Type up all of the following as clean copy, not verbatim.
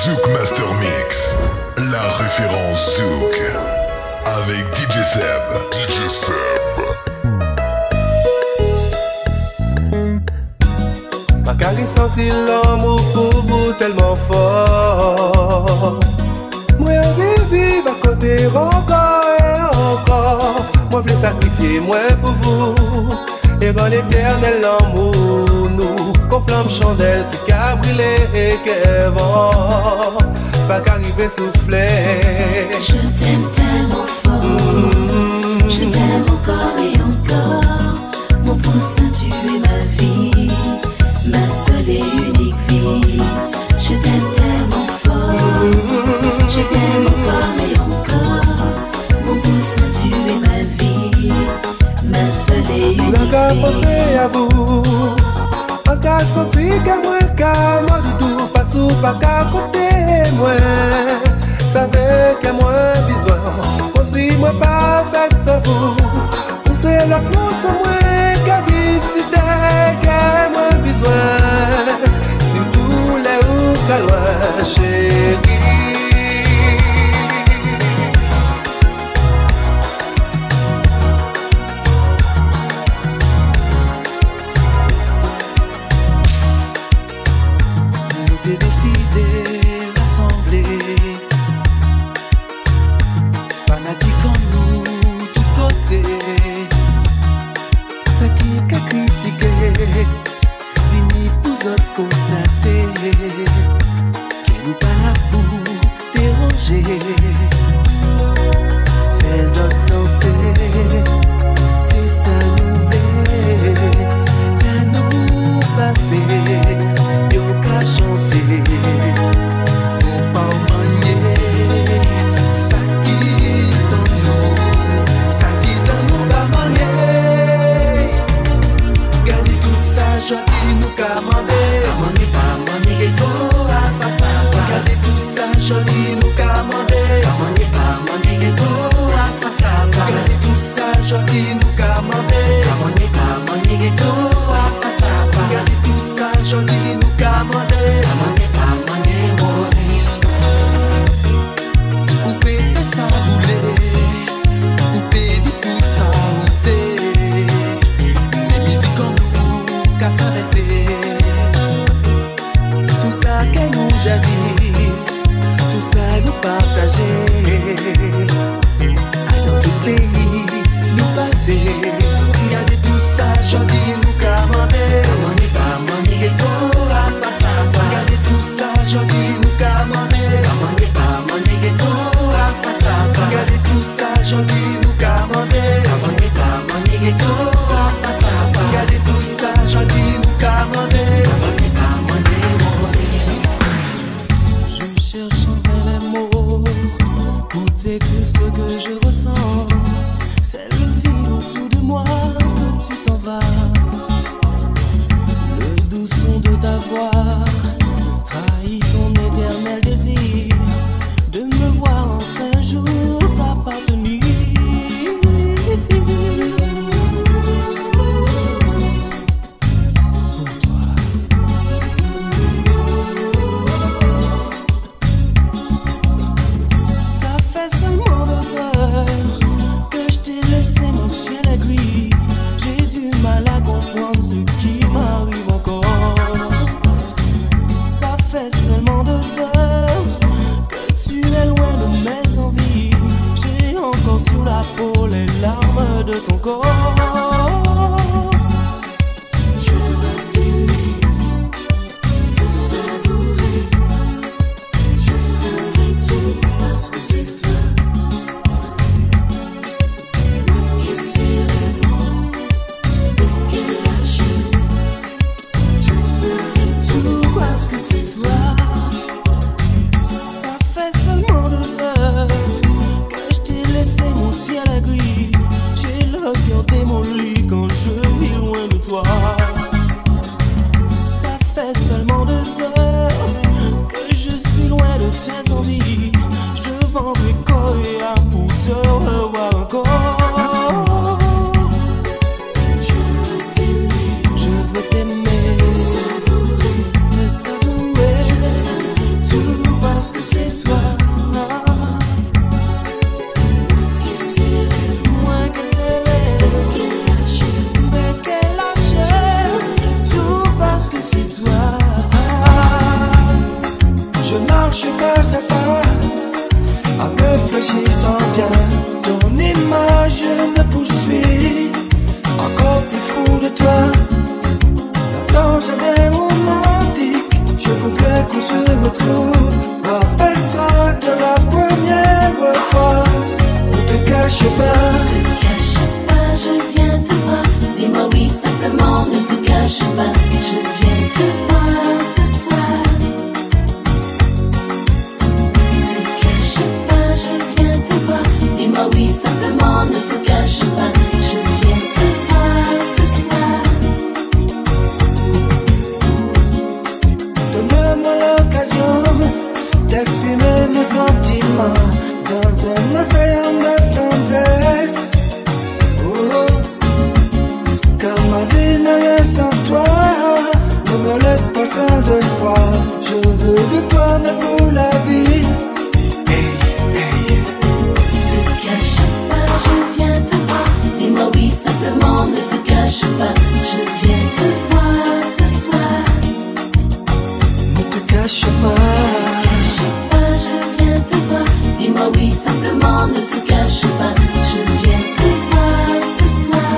Zouk Master Mix, la référence Zouk, avec DJ Seb. DJ Seb. Ma carré senti l'amour pour vous tellement fort. Moi je vivre à côté encore et encore. Moi je voulais sacrifier moi pour vous. Et dans l'éternel l'amour nous qu'on flamme chandelle qui a brûlé et qu'est vent pas qu'arriver souffler. Je t'aime tellement fort, je t'aime encore et encore. Mon poussin tu es ma vie, ma seule et unique vie. Je t'aime tellement fort, je t'aime encore et encore. Mon poussin tu es ma vie, ma seule et unique vie. Encore penser à vous, encore sentir qu'à moi, qu'à moi du tout, pas sous, pas qu'à côté moi. Savez qu'à moi besoin, aussi moi pas fait sans vous. Pour c'est là que nous sommes moins qu'à vivre si dès qu'à moi besoin. Si tous les ou qu'à loin, chérie. parce que c'est toi. Qui serait moi que serait qu'elle lâche tout parce que c'est toi. Je marche pas à pas, en réfléchissant bien. Ton image me poursuit, encore plus fou de toi. Dans un jardin romantique, je voudrais qu'on se retrouve. Rappelle-toi de la première fois. Ne te cache pas, Ne te cache pas, je viens te voir. Dis-moi oui simplement, ne te cache pas. Je viens te voir ce soir. Ne te cache pas, je viens te voir. Dis-moi oui simplement, ne te cache pas. Je viens te voir ce soir. donne-moi l'occasion d'exprimer mes sentiments dans un océan de tendresse. Oh, car ma vie n'est rien sans toi. Ne me laisse pas sans espoir. Je veux de toi, mais pour la vie. Hey, hey. Ne te cache pas, je viens te voir. Dis-moi oui simplement, ne te cache pas. Je viens te voir ce soir. Ne te cache pas, Cache pas, je viens te voir. Dis-moi oui simplement, ne te cache pas. Je viens te voir ce soir.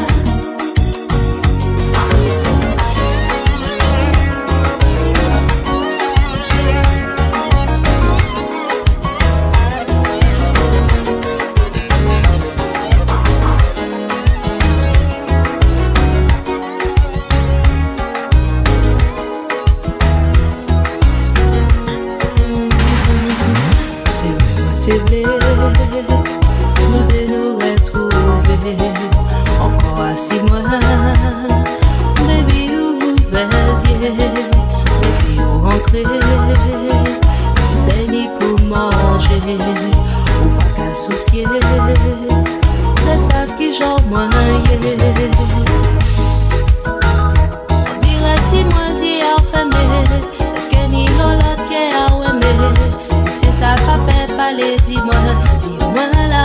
Sur la télé, nous de nous retrouver encore à 6 mois. Baby, où vous faisiez, baby, où rentrer, c'est ni pour manger, ou pas qu'à soucier, c'est ça qui j'en moyen. On dirait si moi y a fermé, est-ce que ni l'autre qui a aimé? Si c'est ça, pas fait parler, dis-moi, dis-moi là.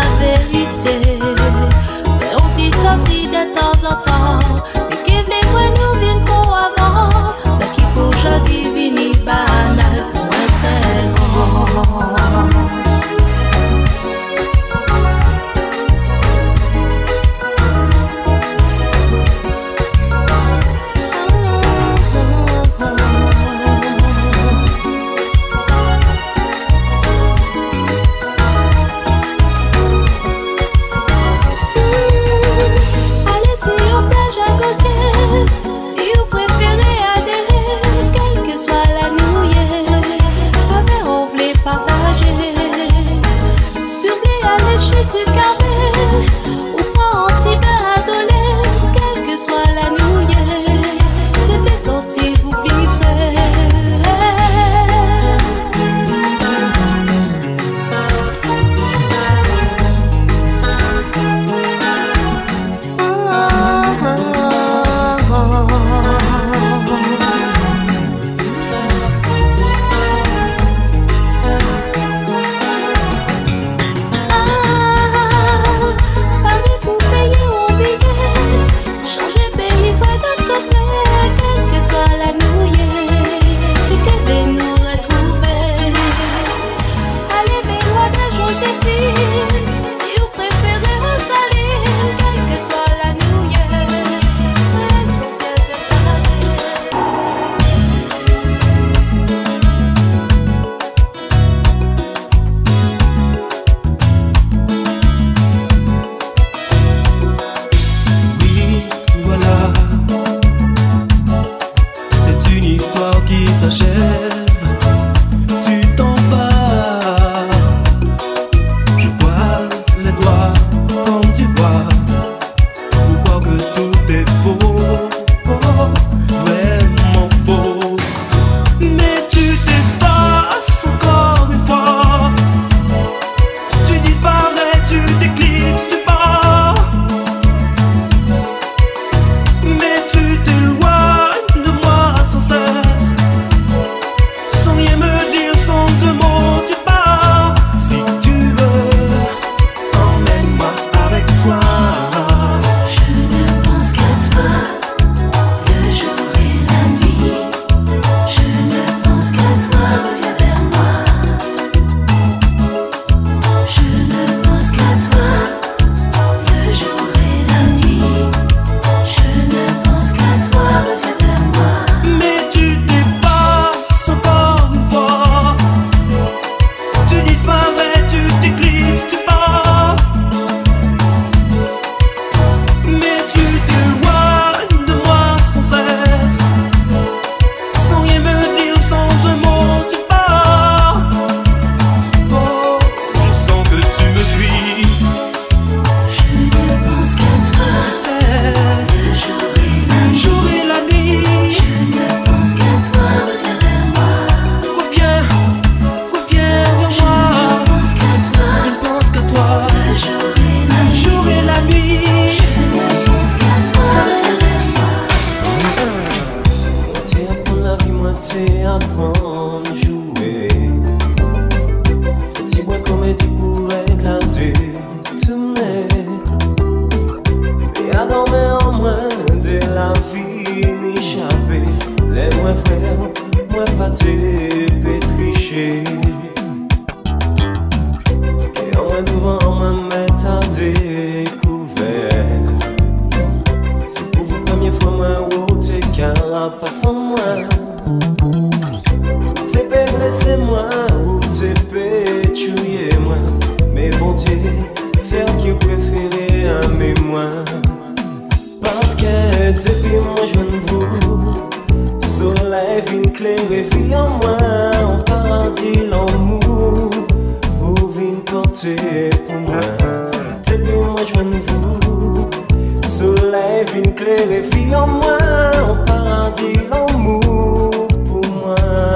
monter pour moi. T'aider moi joindre vous. Soleil vient clairer fille en moi. Au paradis l'amour pour moi.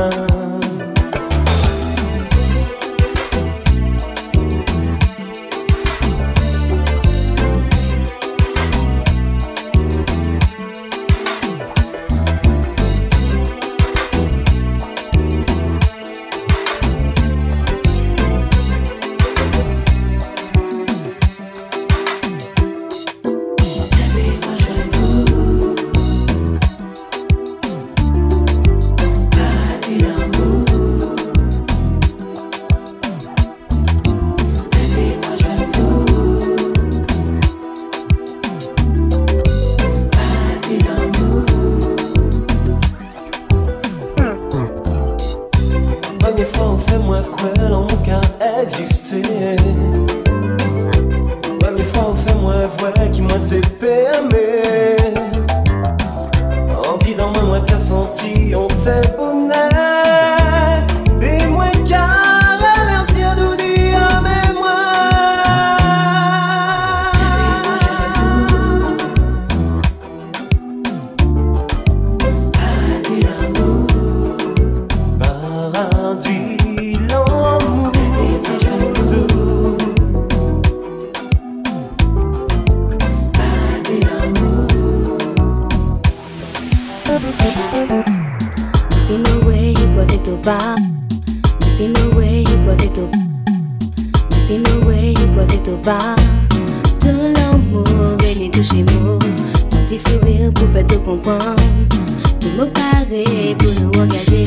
Première fois, fais-moi croire en mon cas exister. Première fois, fais-moi voir qui m'a t'ai permis. On dit dans moi qu'à senti, on t'est bonheur. Et moi qu'à remercier d'où dit à mémoire. Paradis l'amour tout. Depuis me way, quasi tout bas. Depuis me way, quasi tout. Depuis me way, quasi tout bas. De l'amour, venez toucher moi. Mon petit sourire pour faire te comprendre. Tout me paraît pour nous engager.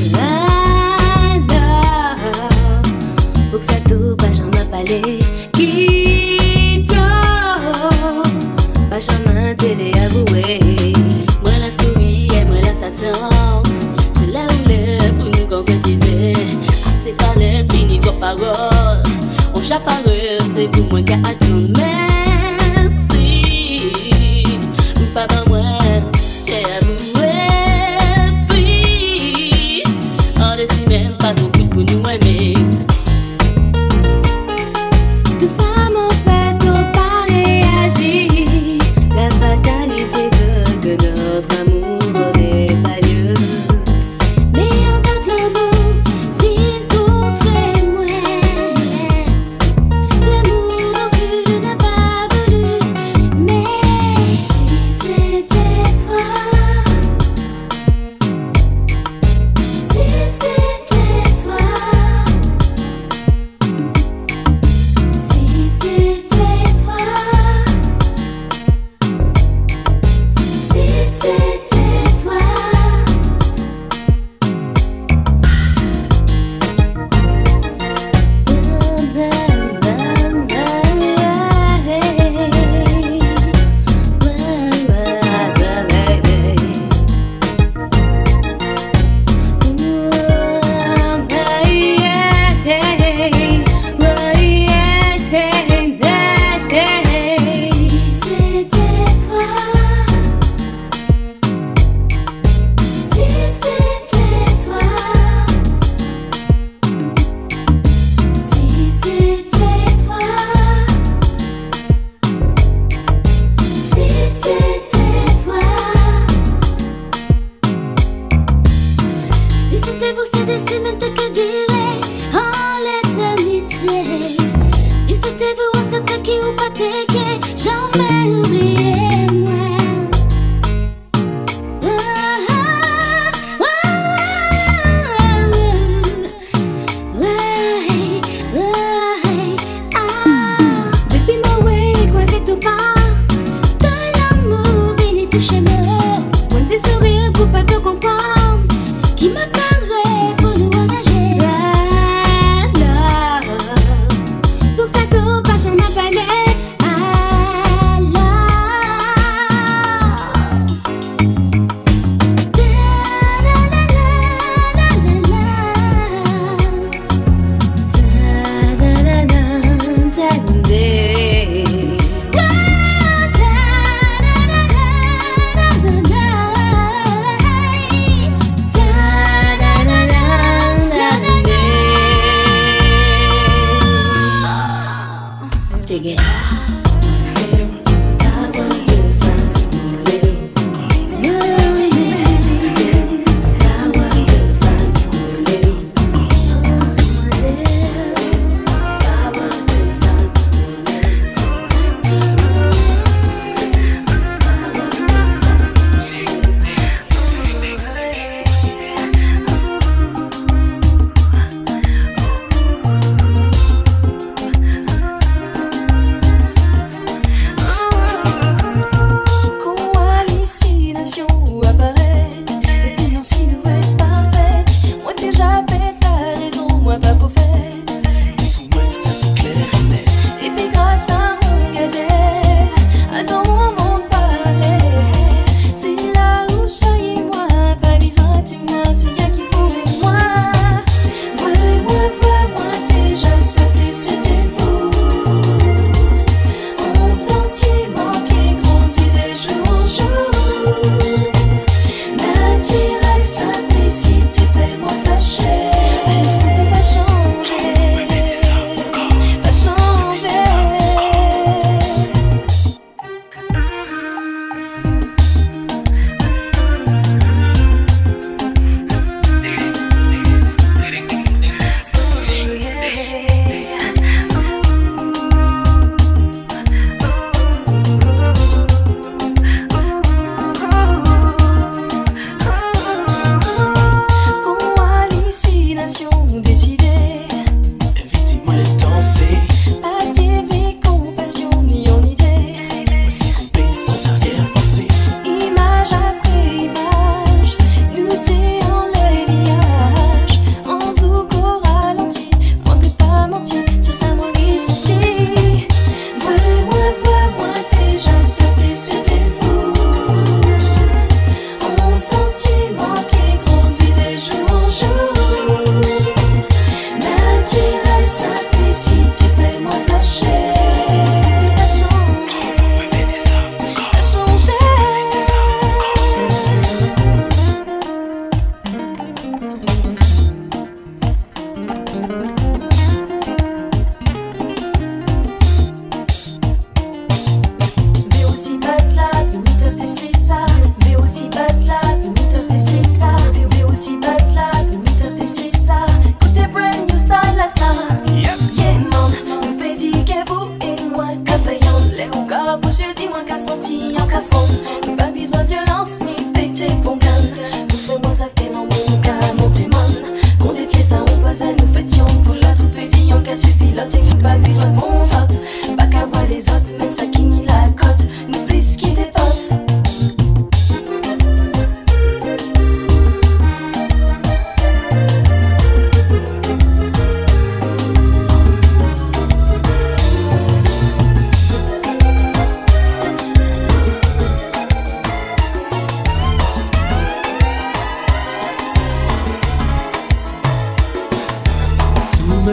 Alors, pour que ça tout pas jamais parler. Quitte, pas jamais t'aider à avouer. Moi la souris et moi la Satan. C'est là où l'est pour nous concrétiser. Assez parler, fini vos paroles. On chaparre, c'est vous moins qu'à attendre. Merci, ou pas par moi, j'ai avoué. Puis, on décide même pas beaucoup pour nous aimer. Tout ça m'a fait tout pas réagir. La fatalité veut que notre amour n'ait pas lieu. Mais en tant l'amour, ville contre moi. L'amour que n'a pas voulu. Mais si c'était toi, si c'était toi,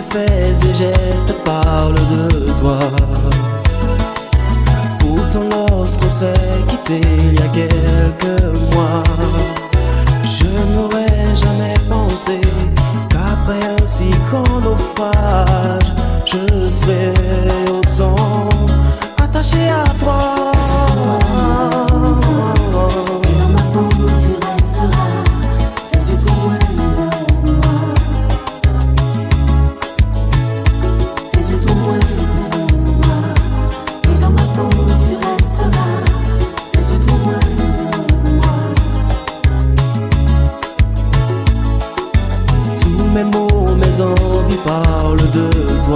mes faits et gestes parlent de toi. Pourtant lorsqu'on s'est quitté il y a quelques mois, je n'aurais jamais pensé qu'après un si grand naufrage, je serais autant attaché à toi. Parle de toi,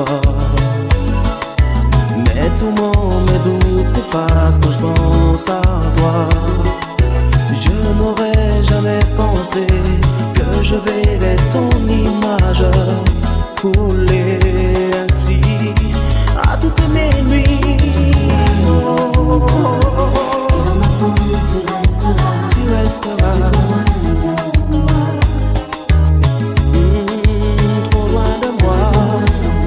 mes tourments, mes doutes s'effacent quand je pense à toi. Je n'aurais jamais pensé que je verrais ton image couler ainsi à toutes mes nuits. Tu resteras. Trop loin de moi.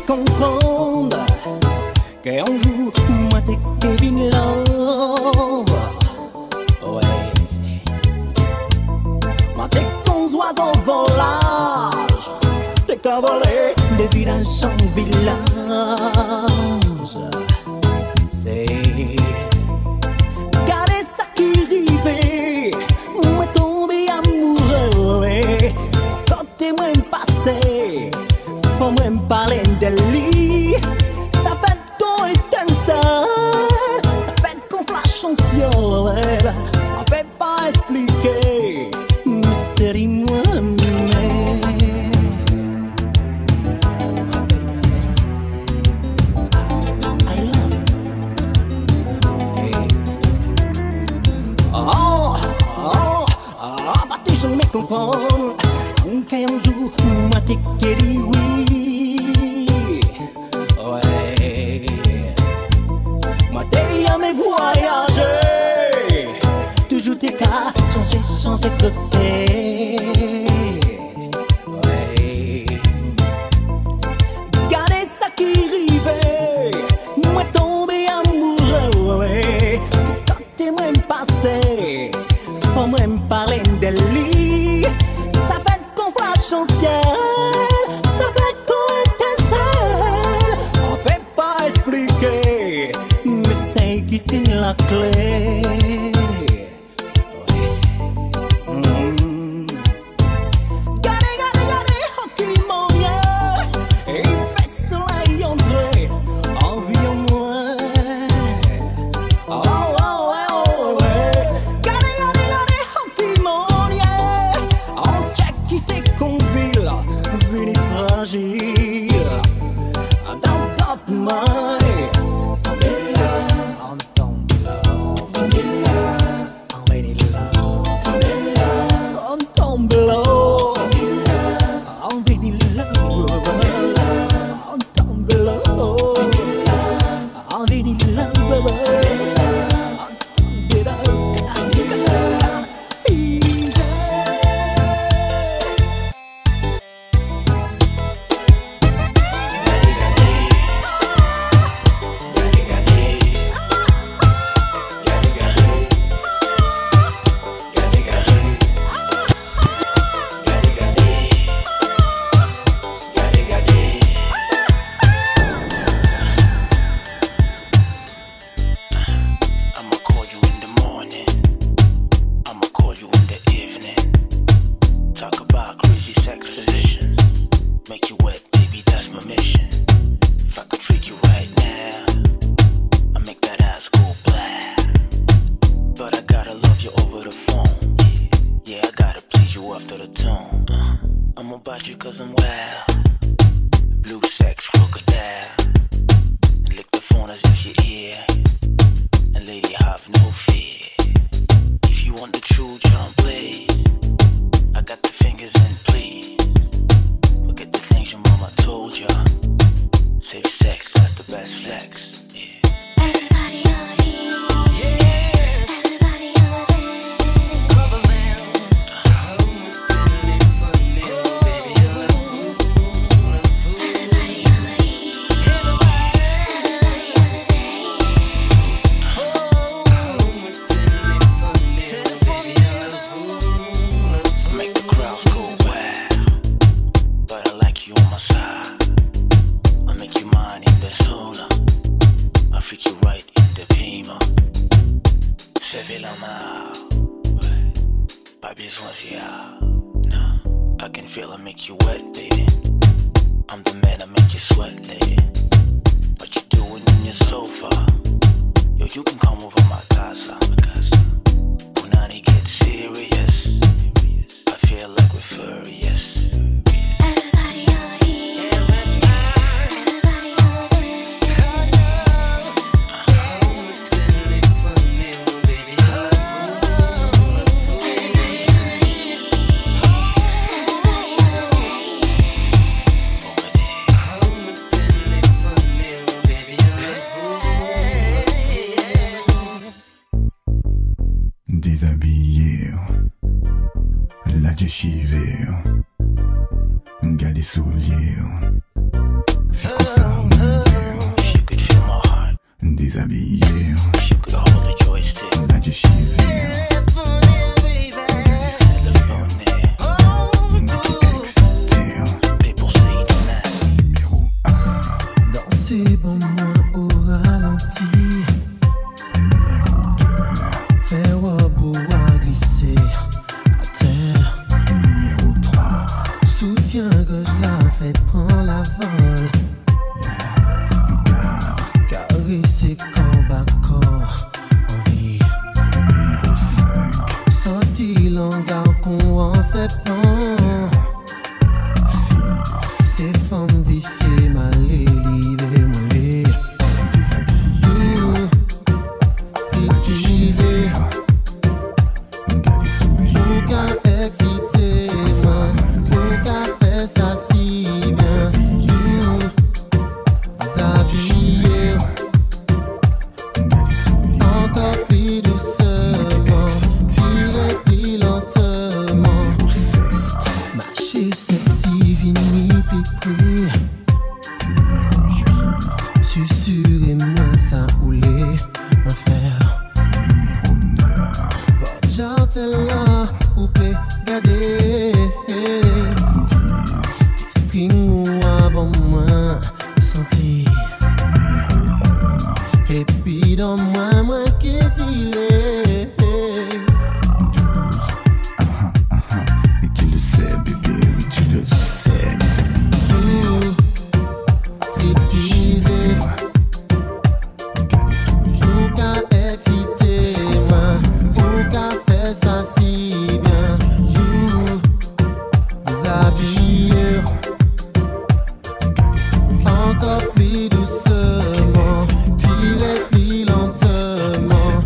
comprendre qu'un jour, moi t'es Kevin Love. Ouais. Moi t'es qu'on oiseaux volage, t'es qu'à voler de village en village. C'est garder ça qui rivait, moi tombé amoureux. Ouais. Quand t'es moins passé, faut moi me parler de lui. Ça fait ton étincelle, ça fait qu'on flash en ciel. On peut pas expliquer, mais c'est moi-même. Comprendre qu'un jour moi t'es queri oui. Ouais. Moi t'es aimé voyager, toujours t'es qu'à changer côté. Ouais. Gardez ça qui rivait, moi tombé amoureux. Ouais. Quand t'es moins passé, faut moi me parler de lui. Ciel, ça fait qu'on étincelle. On peut pas expliquer, mais c'est qui tient la clé. Regardez, oh qui m'en vient. Et il fait soleil entrer en vie en moi. Oh, ouais. Regardez, oh qui m'en vient. On check qui t'est vini fragile, dans top money. On tombe là, on vini là, on tombe là, on vini là, on tombe là, on vini là, déchivé, garder souliers, C'est comme ça, you could feel my heart. Déshabillé, you could hold the joystick. La déchivé. Danser pour moi au ralenti. Numéro 2. Faire boire glisser à terre. Numéro 3. Soutien-gorge la fait prend la vol. Caresser corps à corps en vie. Numéro 5. Sorti l'angard qu'on en septembre. Ces femmes viciées mal élevées mollet. Stylisé. Pourquoi excité? Pourquoi faire ça si bien? Déshabillé. Encore plus doucement. Tirer plus lentement. Marcher sexy, vini plus près. Susurrez-moi ça roulait, ma faire. Porte j'entends là, ou peut garder. String ou avant moi, sentir. Et puis dans moi qui dirait. Et tu le sais, bébé, oui, tu le sais, Stripteasé. Pourquoi excité? Pourquoi faire ça si bien? Déshabillé. Encore plus doucement. Tirer plus lentement.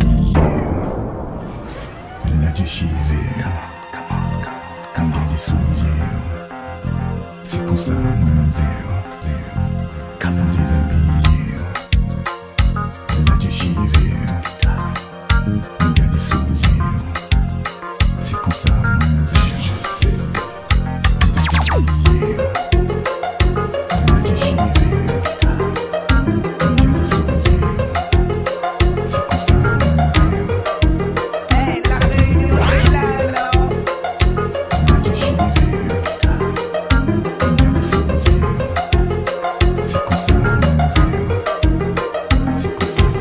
la déchivé. Comme bien des souliers. C'est comme ça, mon père. Comme déshabillé. La déchivé. Comme bien des souliers. C'est comme ça, mon père. Je sais. Déshabillé. La déchivé. Comme bien des souliers. C'est comme ça, mon père. La déchivé. Comme bien des souliers. C'est comme ça, mon père. C'est comme ça.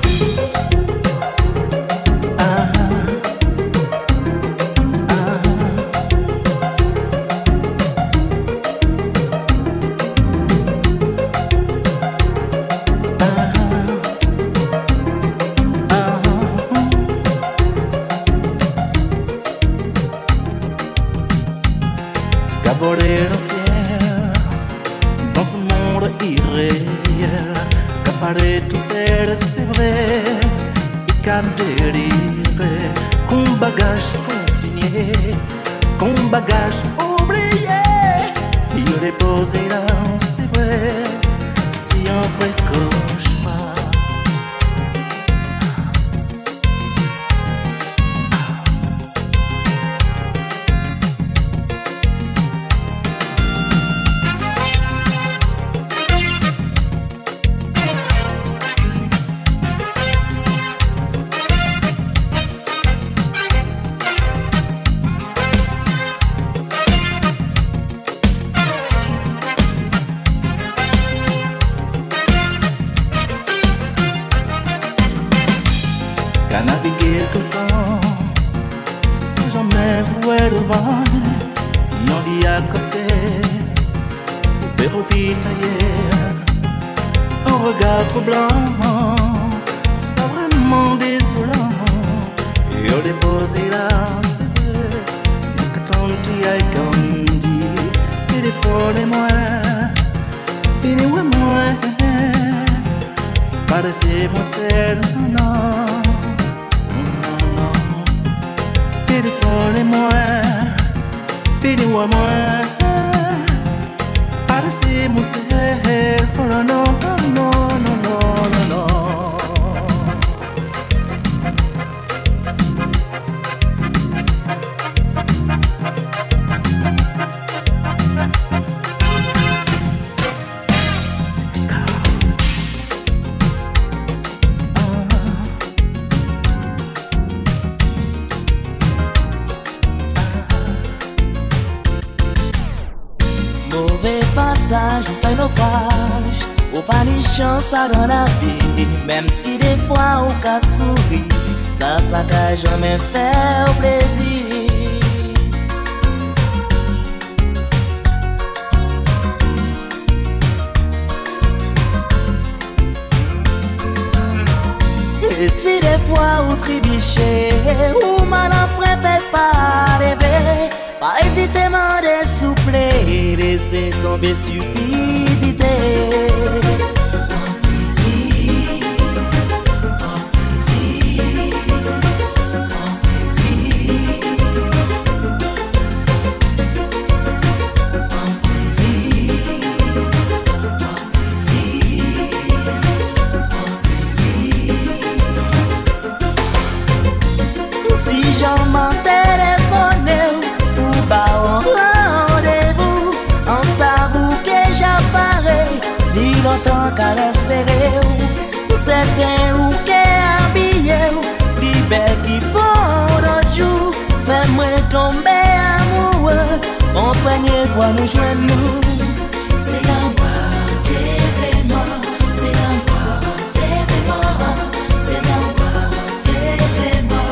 Caborer le ciel dans ce monde irréel, qu'apparaît tout seul, c'est vrai, et qu'à délivrer, qu'on bagage consigné, qu'on bagage oublié, il dépose là, c'est vrai, si un vrai cauchemar. Qu'à naviguer tout le temps, sans jamais voir le vent, y'en vit accoster, au bureau vite ailleurs, un regard troublant, ça vraiment désolant, et au déposé là, c'est vrai, y'a qu'à tenter à grandir, téléphonez-moi, moi, paraissez-moi seul, non. Téléphonez-moi, dis-moi moi, paraissez-moi seul, oh non, non, non, non, non, non. mauvais passage, ou fait naufrage, ou pas ni chance à dans la vie. Même si des fois on cas sourit, ça pas qu'à jamais faire plaisir. Et si des fois ou tribiché, ou mal après pas rêver, pas hésiter à dessouffler, laisser tomber stupidité. J'en m'en téléphoné ou bas en rendez-vous, en s'avoue que j'apparais, ni longtemps qu'à l'espérer. Certains ou qu'est habillé, ni belle qui font notre jour, fais-moi tomber amoureux, on peigne voir nous joindre nous. C'est l'amour, t'es vraiment, c'est l'amour, t'es vraiment, c'est l'amour, t'es vraiment.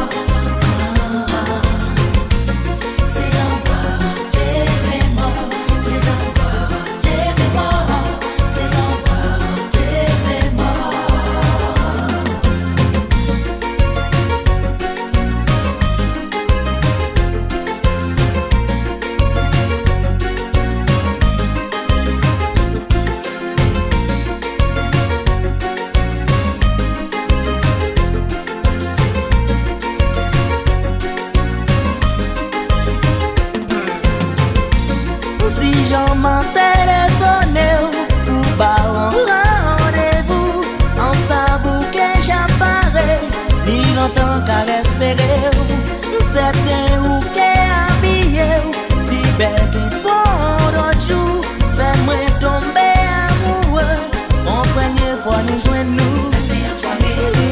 Si j'en m'en téléphoné ou bas en rendez-vous, en s'avoue que j'apparais, ni longtemps qu'à l'espérer. Certains ou qu'est habillé, ni belle qui font d'autres jours, fais-moi tomber amoureux, on première fois nous joindre nous. Ça c'est un soirée.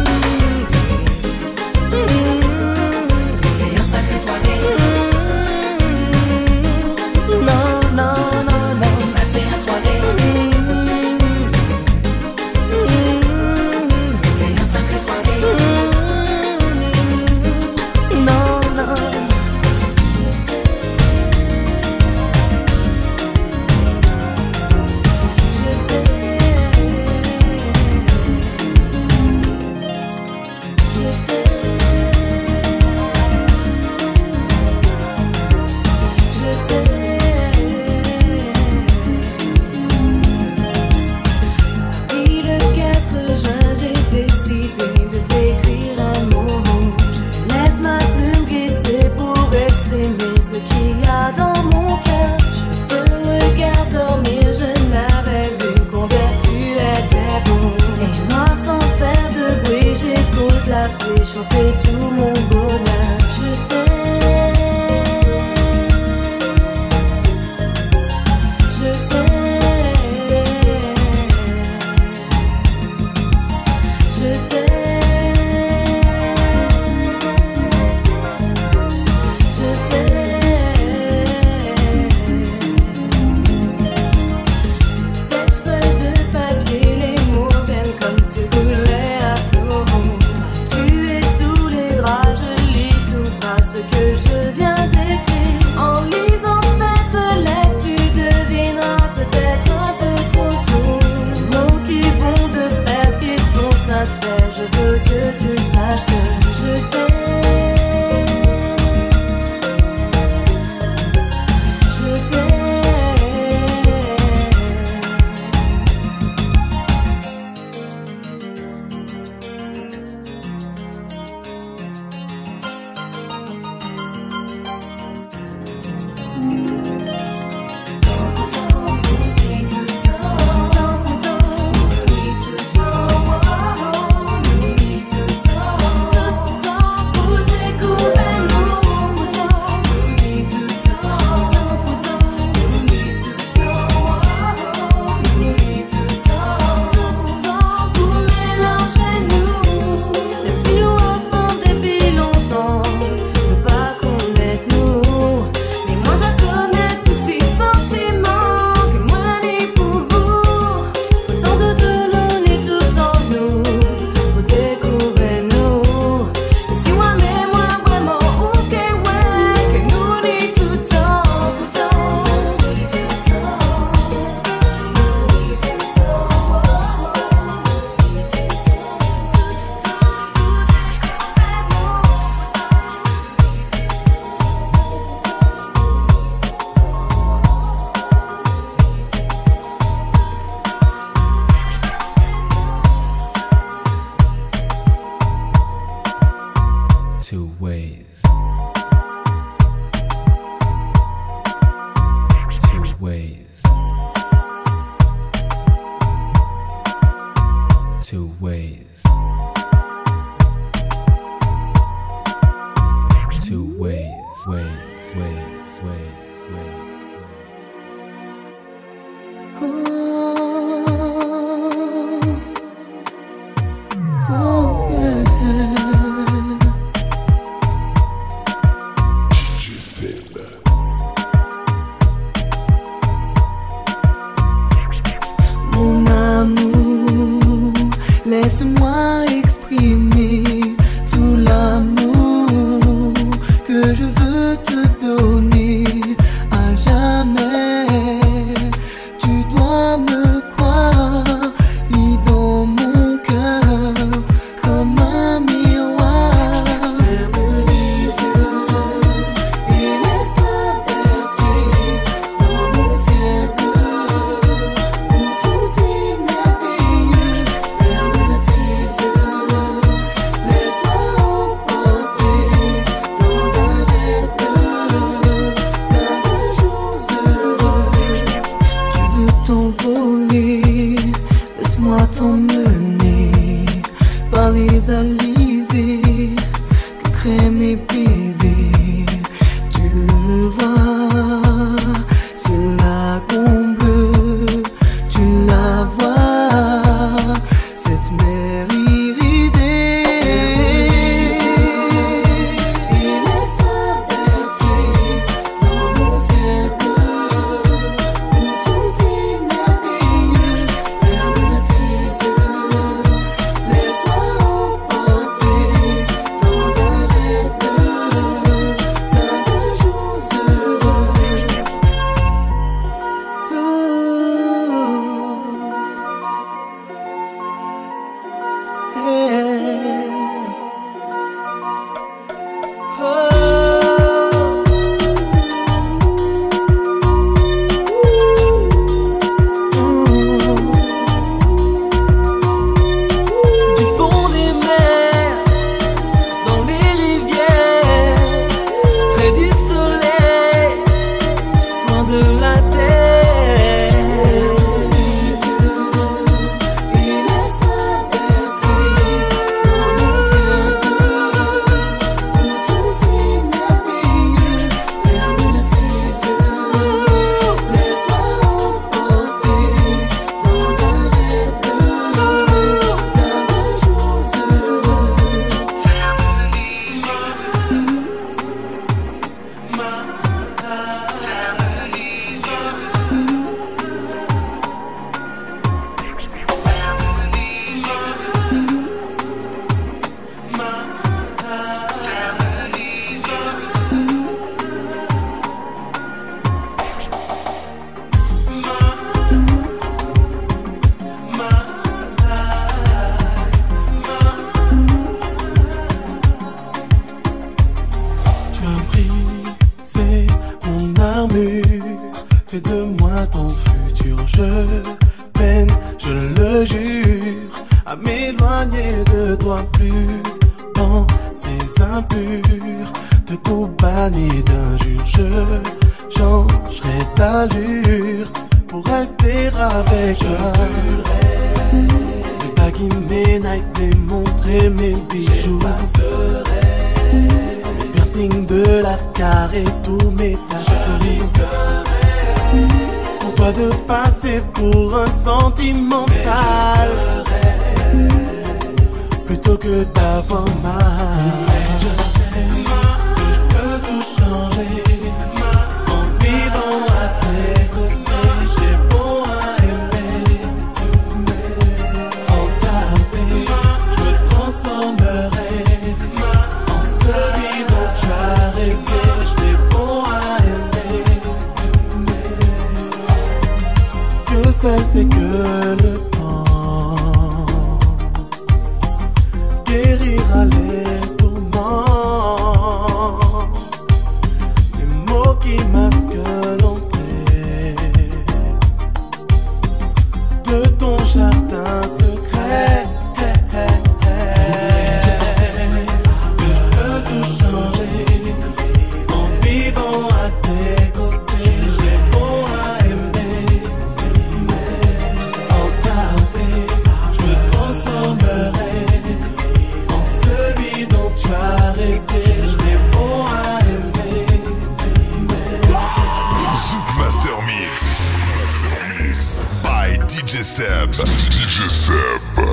C'est un sacré soirée. two ways. Two ways, ways. Mon amour, laisse-moi exprimer tout l'amour que je veux te donner à jamais. Tu dois me croire, lis dans mon cœur comme un miroir. Ferme les yeux et laisse-toi bercer dans mon ciel bleu où tout est merveilleux. Ferme tes yeux, laisse-toi emporter dans un rêve bleu, plein de jours heureux. Tu veux t'envoler, laisse-moi t'emmener par les alizés que créent mes baisers. Tu le vois, ce lagon bleu, tu la vois, cette mer irisée. Et laisse-toi bercer dans mon ciel bleu où tout est merveilleux. Ferme tes yeux, laisse-toi emporter dans un rêve bleu, plein de jours heureux. Du fond des mers, dans les rivières, près du soleil, loin de la terre. Et laisse-toi bercer dans mon ciel bleu où tout est merveilleux. Ferme tes yeux, laisse-toi emporter dans un rêve bleu, plein de jours heureux. Tu as brisé mon armure, fais de moi ton futur. Je peine, je le jure, à m'éloigner de toi plus dans ces impurs, te coupaner d'injures. Je changerai d'allure pour rester avec toi. Les baguilles, mes nights, mes montres et mes bijoux, mes piercings de Lascar et tous mes tatouages. Pour toi de passer pour un sentimental plutôt que d'avoir mal. Je sais que je peux tout changer en vivant à tes côtés. J'ai bon à aimer, sans tarder, je me transformerai en celui dont tu as rêvé. J'ai bon à aimer. Dieu seul sait que le temps guérira les tourments, les mots qui masquent l'entrée de ton jardin secret. Que je peux tout changer en vivant à tes côtés. J'ai bon à aimer, sans tarder. DJ Seb. DJ Seb.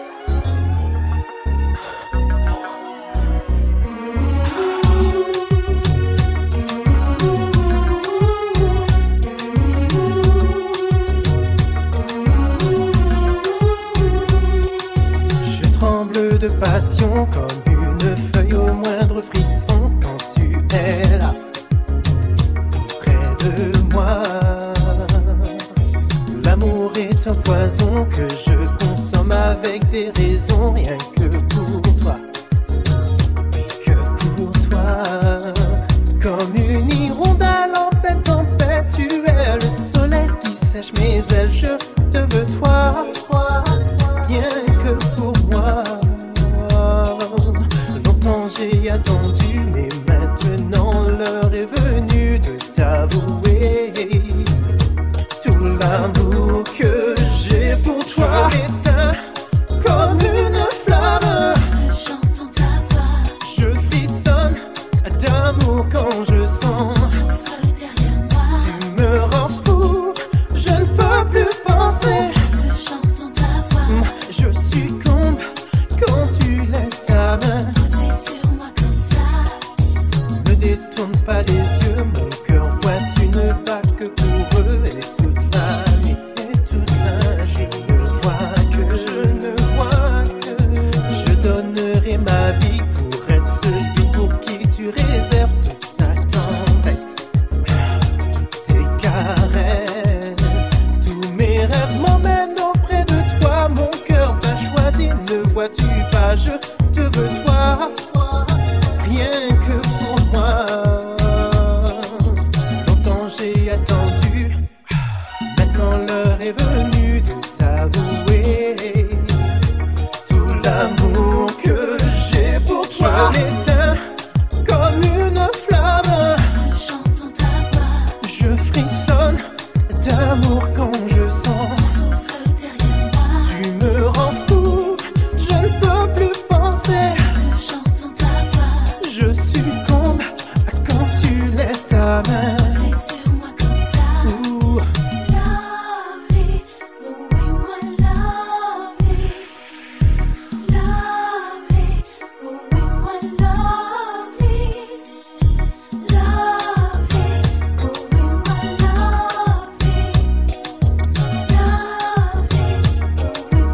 De passion comme une feuille au moindre frisson quand tu es là près de moi. L'amour est un poison que je consomme avec des raisons, rien que pour toi, et que pour toi. Comme une hirondelle en pleine tempête, tu es le soleil qui sèche mes ailes. Je te veux toi, rien que pour moi. J'ai attendu, mais maintenant l'heure est venue de t'avouer tout l'amour que j'ai pour toi. M'éteins comme une flamme. J'entends ta voix. Je frissonne d'amour quand je sens. Souffle derrière moi. Tu me rends fou, je ne peux plus penser. J'entends ta voix. Je succombe quand tu laisses ta main. Détourne pas les yeux, mon cœur voit une bague que pour eux. Et toute la nuit, et toute la nuit, je ne vois que je donnerai ma vie pour être celui pour qui tu réserves toute ta tendresse, toutes tes caresses. Tous mes rêves m'emmènent auprès de toi, mon cœur t'a choisi, ne vois-tu pas, je te veux toi, rien que pour moi. Longtemps j'ai attendu, maintenant l'heure est venue de t'avouer tout l'amour que j'ai pour toi. Je m'éteins comme une flamme. J'entends ta voix. Je frissonne d'amour quand je sens. Souffle derrière moi. Tu me rends fou, je ne peux plus penser. J'entends ta voix. Je succombe quand tu laisses ta main. C'est sur moi comme ça. Ouh. Lovely, oh oui moi lovely. Lovely, oh oui moi lovely. Lovely, oh oui moi lovely. Lovely, oh oui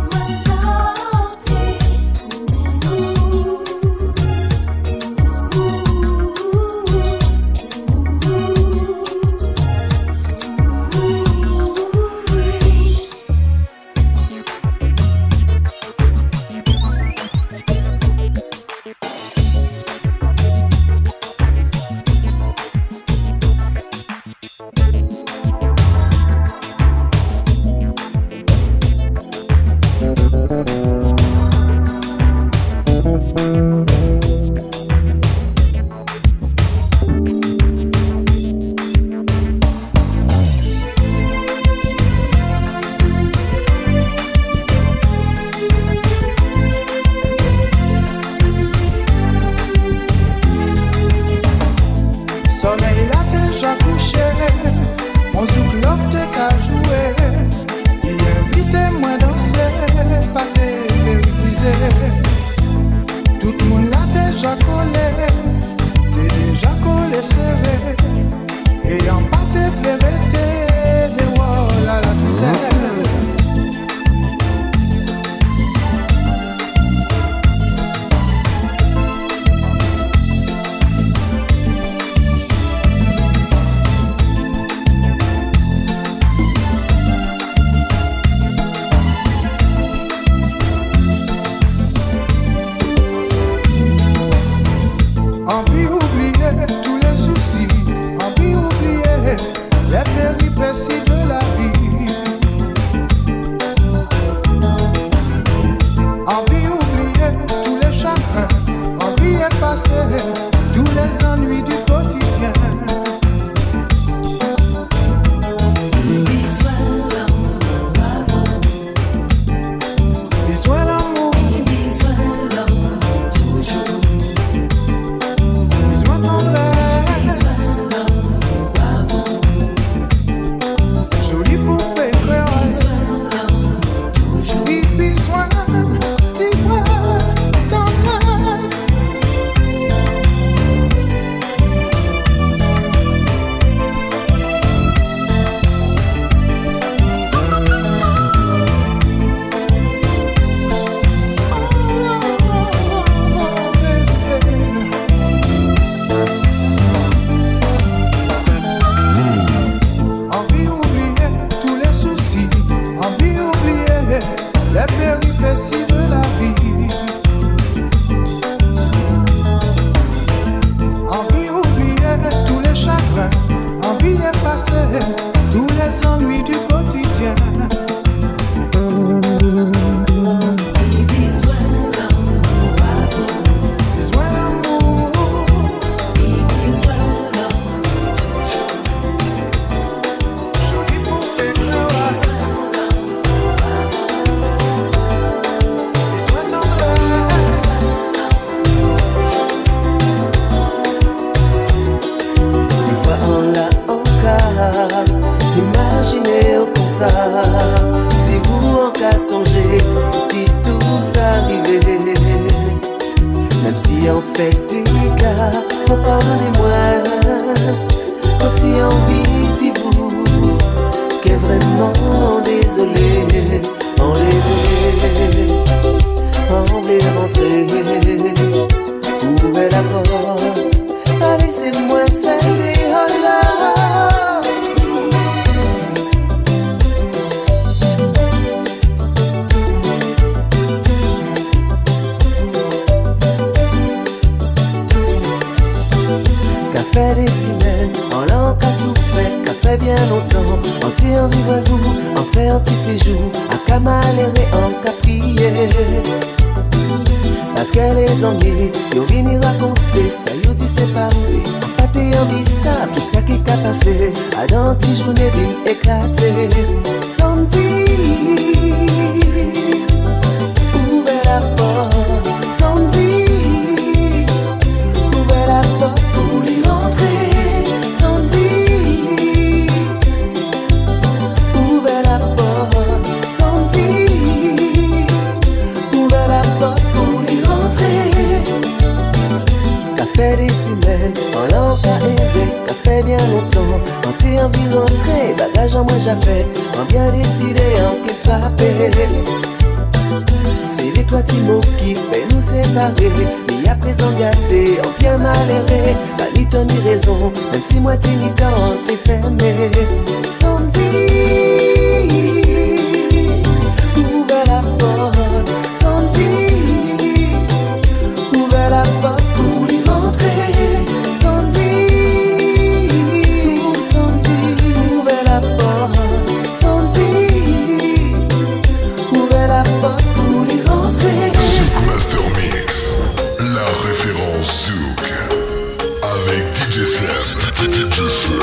Soleil là déjà couché, mon zouk love te qu'a joué. Il invite moi danser, pas te périfiser. Tout le monde là déjà collé, t'es déjà collé serré. Et en pas te plairait, des voilà là tu sais. Envie oublier tous les soucis, envie oublier les péripéties de la vie. Envie oublier tous les chagrins, envie effacer tous les ennuis du quotidien. Besoin d'amour, toujours. besoin tendresse. effacer tous les ennuis du quotidien. Imaginez comme ça, si vous en cas songez, qui tous arrivés. Même si on fait des cas, pardonnez-moi. Quand il y a envie, dites-vous qu'est vraiment désolé. On les rentrer. Ouvrez la porte, laissez-moi saluer, oh là. Fait des semaines, en l'an qu'a souffert, qu'a fait bien longtemps. En vivre vous, en fait un petit séjour, à qu'a maléré, en qu'a prié. Parce que les ennuis, ils viennent raconter, ça y dit c'est parlé. En pâté en ça, tout ça qui qu'a passé, à dans 10 journées viennent éclater. Sans dire, ouvrez la porte, sans dire, ouvrez la porte. Sans dire, ouvrez la porte. Sans dire, ouvrez la porte pour y rentrer. Qu'a fait des semaines, en l'an qu'a élevé, qu'a fait bien longtemps. Quand t'es envie de rentrer, bagage en moi j'ai fait, en bien décidé, en qu'est frappé. C'est les toi Timo qui fait nous séparer. Mais à présent gâté, en bien malheureux. Pas ni temps ni raison, même si moi t'es ni quand t'es fermé. Sans dire, ouvrez la porte. Sans dire, ouvrez la porte pour y rentrer. Sans dire, ouvrez la porte. Sans dire, ouvrez la porte. Master Mix, la référence Zouk, avec DJ Seb. DJ Seb.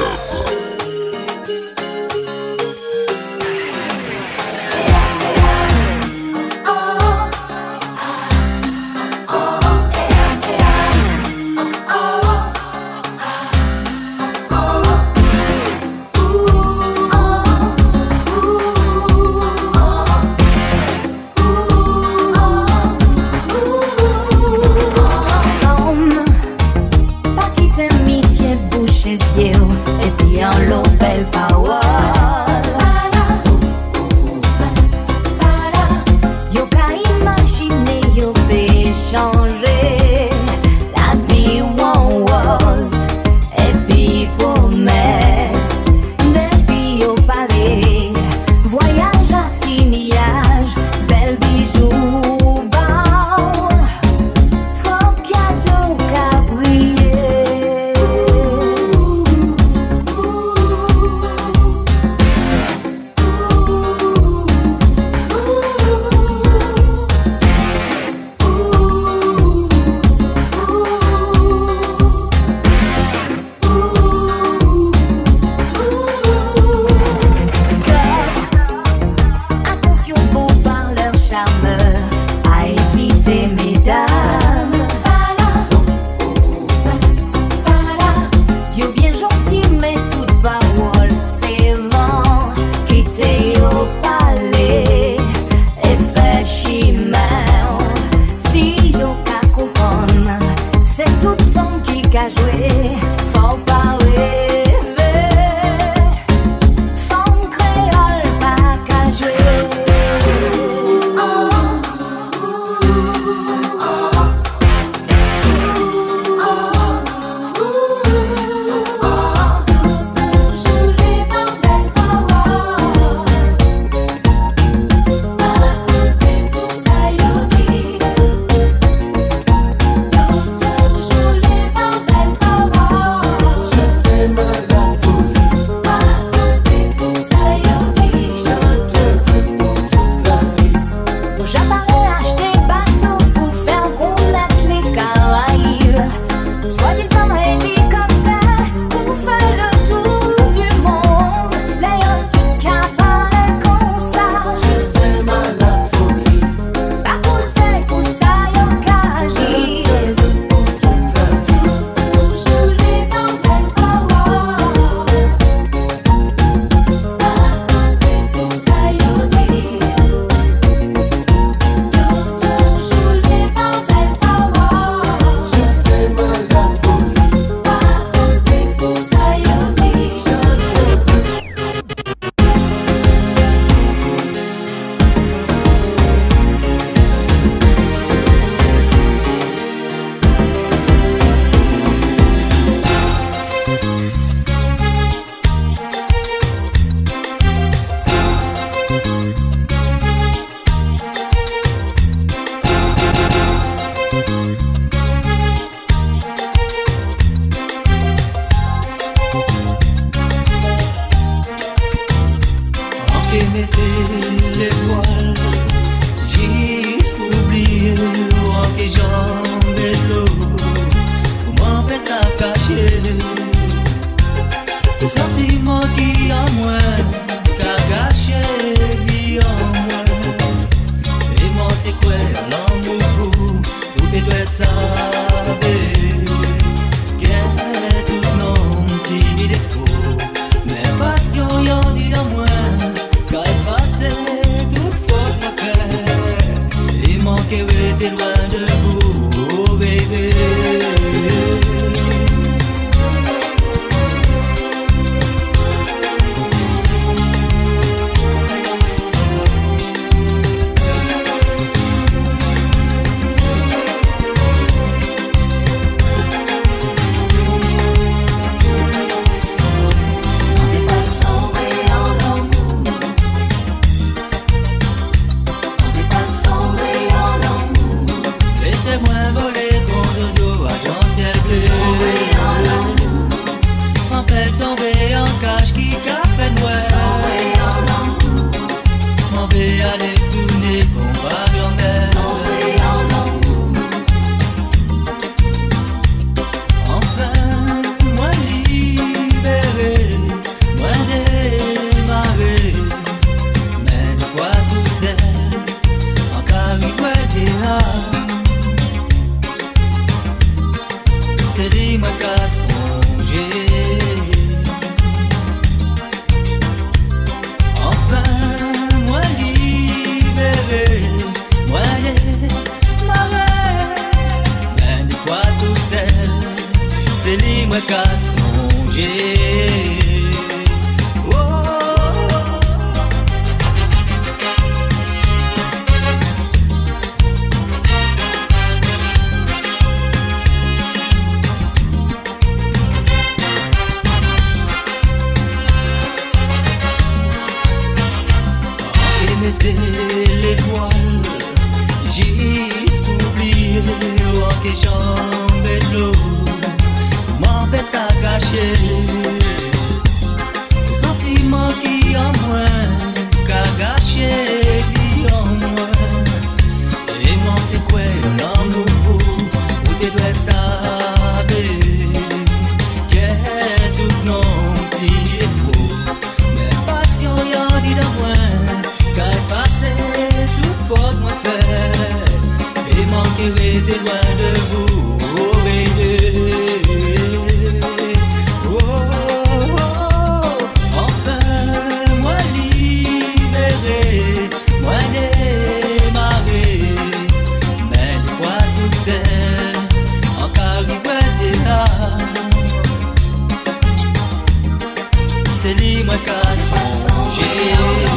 de façon.